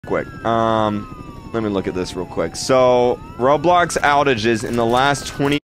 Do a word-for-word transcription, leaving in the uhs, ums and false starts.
quick. Um, let me look at this real quick. So, Roblox outages in the last twenty